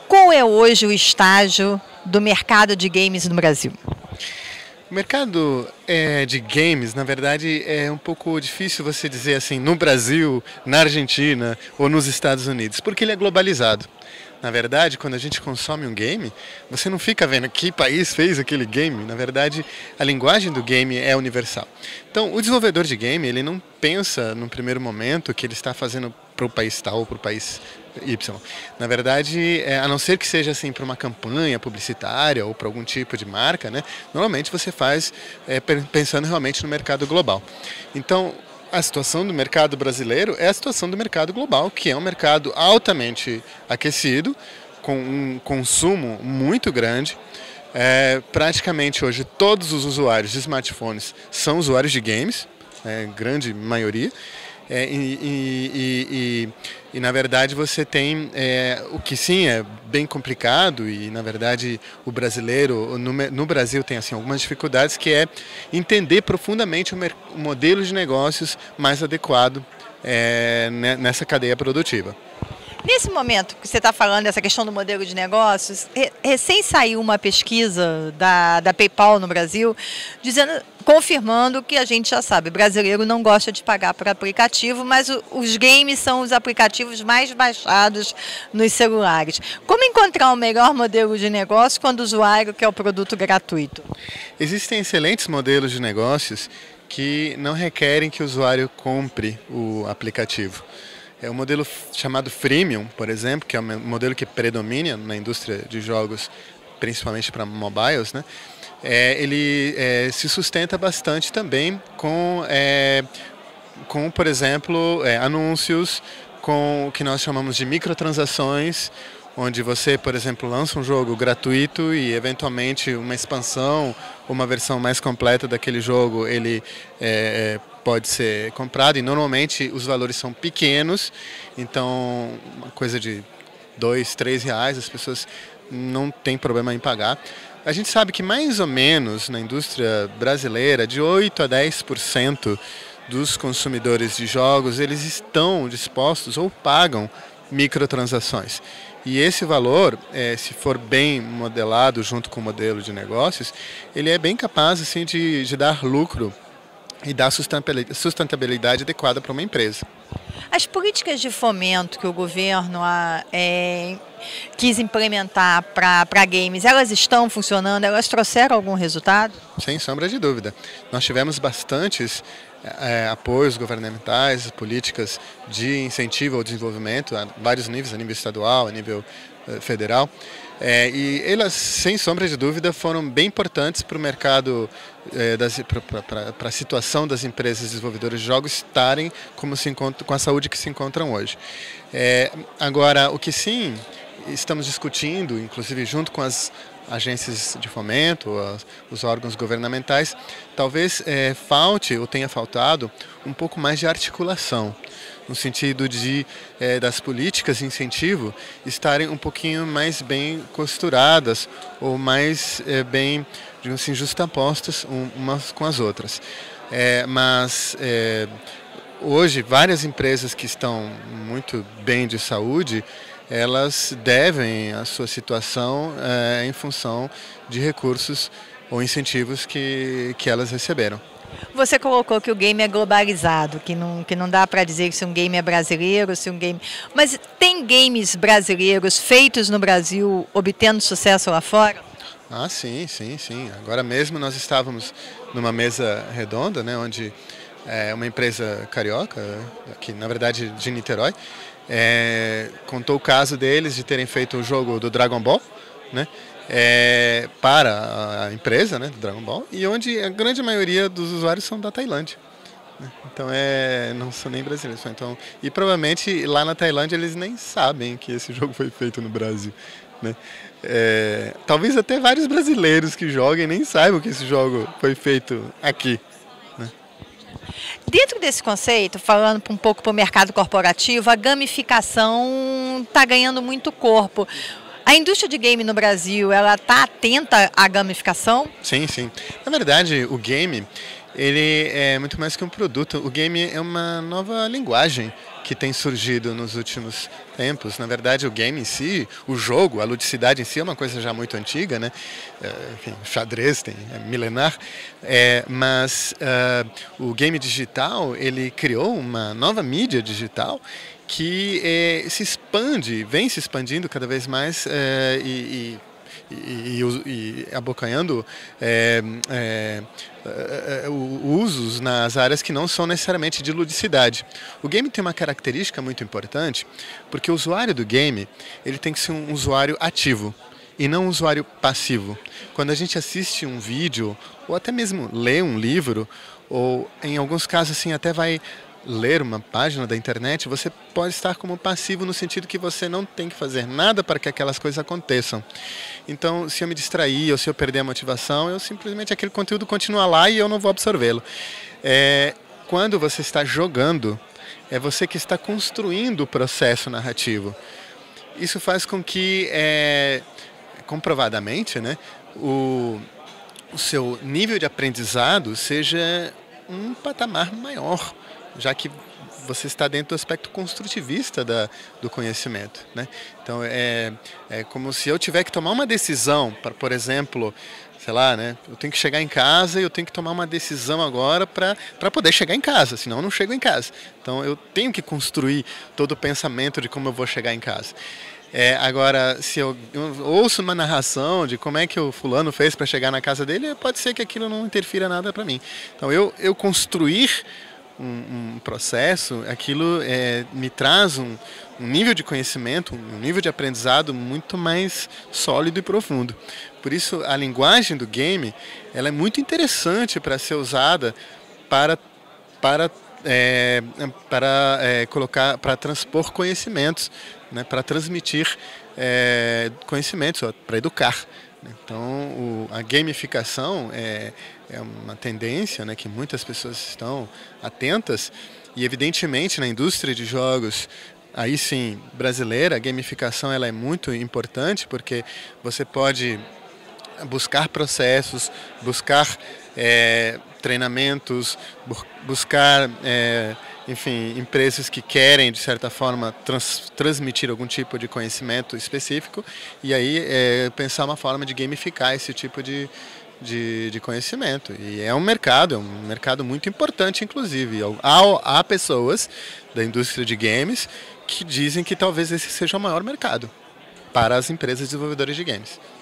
Qual é hoje o estágio do mercado de games no Brasil? O mercado de games, na verdade, é um pouco difícil você dizer assim, no Brasil, na Argentina ou nos Estados Unidos, porque ele é globalizado. Na verdade, quando a gente consome um game, você não fica vendo que país fez aquele game. Na verdade, a linguagem do game é universal. Então, o desenvolvedor de game, ele não pensa no primeiro momento que ele está fazendo para o país tal ou para o país Y. Na verdade, a não ser que seja assim para uma campanha publicitária ou para algum tipo de marca, né? Normalmente você faz pensando realmente no mercado global. Então, a situação do mercado brasileiro é a situação do mercado global, que é um mercado altamente aquecido, com um consumo muito grande. Praticamente hoje todos os usuários de smartphones são usuários de games, grande maioria. E na verdade você tem o que sim é bem complicado e na verdade o brasileiro no Brasil tem assim algumas dificuldades, que é entender profundamente o modelo de negócios mais adequado nessa cadeia produtiva. Nesse momento que você está falando dessa questão do modelo de negócios, recém saiu uma pesquisa da PayPal no Brasil, confirmando que a gente já sabe, o brasileiro não gosta de pagar por aplicativo, mas os games são os aplicativos mais baixados nos celulares. Como encontrar o melhor modelo de negócio quando o usuário quer o produto gratuito? Existem excelentes modelos de negócios que não requerem que o usuário compre o aplicativo. É o modelo chamado freemium, por exemplo, que é o modelo que predomina na indústria de jogos, principalmente para mobiles, né? Ele se sustenta bastante também com, por exemplo, anúncios, com o que nós chamamos de microtransações, onde você, por exemplo, lança um jogo gratuito e, eventualmente, uma expansão, uma versão mais completa daquele jogo, ele pode ser comprado, e normalmente os valores são pequenos, então uma coisa de R$2, R$3, as pessoas não têm problema em pagar. A gente sabe que mais ou menos na indústria brasileira, de 8 a 10% dos consumidores de jogos, eles estão dispostos ou pagam microtransações. E esse valor, se for bem modelado junto com o modelo de negócios, ele é bem capaz assim, de dar lucro e dar sustentabilidade adequada para uma empresa. As políticas de fomento que o governo quis implementar para games, elas estão funcionando? Elas trouxeram algum resultado? Sem sombra de dúvida. Nós tivemos bastantes apoios governamentais, políticas de incentivo ao desenvolvimento a vários níveis, a nível estadual, a nível federal. E elas, sem sombra de dúvida, foram bem importantes para o mercado, para a situação das empresas desenvolvedoras de jogos estarem com a saúde que se encontram hoje. Agora, o que sim estamos discutindo, inclusive junto com as agências de fomento, os órgãos governamentais, talvez falte ou tenha faltado um pouco mais de articulação, no sentido das políticas de incentivo estarem um pouquinho mais bem costuradas ou mais bem, digamos assim, justapostas umas com as outras. Mas hoje várias empresas que estão muito bem de saúde, elas devem a sua situação em função de recursos ou incentivos que elas receberam. Você colocou que o game é globalizado, que não dá para dizer se um game é brasileiro, se um game... Mas tem games brasileiros feitos no Brasil obtendo sucesso lá fora? Ah, sim. Agora mesmo nós estávamos numa mesa redonda, né, onde uma empresa carioca, que na verdade de Niterói, contou o caso deles de terem feito o jogo do Dragon Ball, né? Para a empresa, né, do Dragon Ball, e onde a grande maioria dos usuários são da Tailândia, né? Então não são nem brasileiros. Então, e provavelmente lá na Tailândia eles nem sabem que esse jogo foi feito no Brasil, né? Talvez até vários brasileiros que joguem nem saibam que esse jogo foi feito aqui. Dentro desse conceito, falando um pouco para o mercado corporativo, a gamificação está ganhando muito corpo. A indústria de game no Brasil, ela está atenta à gamificação? Sim. Na verdade, o game, ele é muito mais que um produto. O game é uma nova linguagem que tem surgido nos últimos tempos. Na verdade, o game em si, o jogo, a ludicidade em si é uma coisa já muito antiga, né? Enfim, o xadrez é milenar, mas o game digital, ele criou uma nova mídia digital que se expande, vem se expandindo cada vez mais e abocanhando usos nas áreas que não são necessariamente de ludicidade. O game tem uma característica muito importante, porque o usuário do game ele tem que ser um usuário ativo e não um usuário passivo. Quando a gente assiste um vídeo, ou até mesmo lê um livro, ou em alguns casos assim até vai ler uma página da internet, você pode estar como passivo no sentido que você não tem que fazer nada para que aquelas coisas aconteçam. Então, se eu me distrair ou se eu perder a motivação, eu simplesmente aquele conteúdo continua lá e eu não vou absorvê-lo. Quando você está jogando, é você que está construindo o processo narrativo. Isso faz com que, comprovadamente, né, o seu nível de aprendizado seja um patamar maior, já que você está dentro do aspecto construtivista do conhecimento, né? Então, é como se eu tiver que tomar uma decisão, por exemplo, sei lá, né? Eu tenho que chegar em casa e eu tenho que tomar uma decisão agora para poder chegar em casa, senão eu não chego em casa. Então, eu tenho que construir todo o pensamento de como eu vou chegar em casa. Agora, se eu ouço uma narração de como é que o fulano fez para chegar na casa dele, pode ser que aquilo não interfira nada para mim. Então, eu construir um processo, aquilo me traz um nível de conhecimento, um nível de aprendizado muito mais sólido e profundo. Por isso, a linguagem do game ela é muito interessante para ser usada para transpor conhecimentos, né, para transmitir conhecimentos, para educar. Então, a gamificação é uma tendência, né, que muitas pessoas estão atentas e, evidentemente, na indústria de jogos, aí sim, brasileira, a gamificação ela é muito importante porque você pode buscar processos, buscar treinamentos, buscar enfim, empresas que querem, de certa forma, transmitir algum tipo de conhecimento específico e aí pensar uma forma de gamificar esse tipo de conhecimento. E é um mercado muito importante, inclusive. Há pessoas da indústria de games que dizem que talvez esse seja o maior mercado para as empresas desenvolvedoras de games.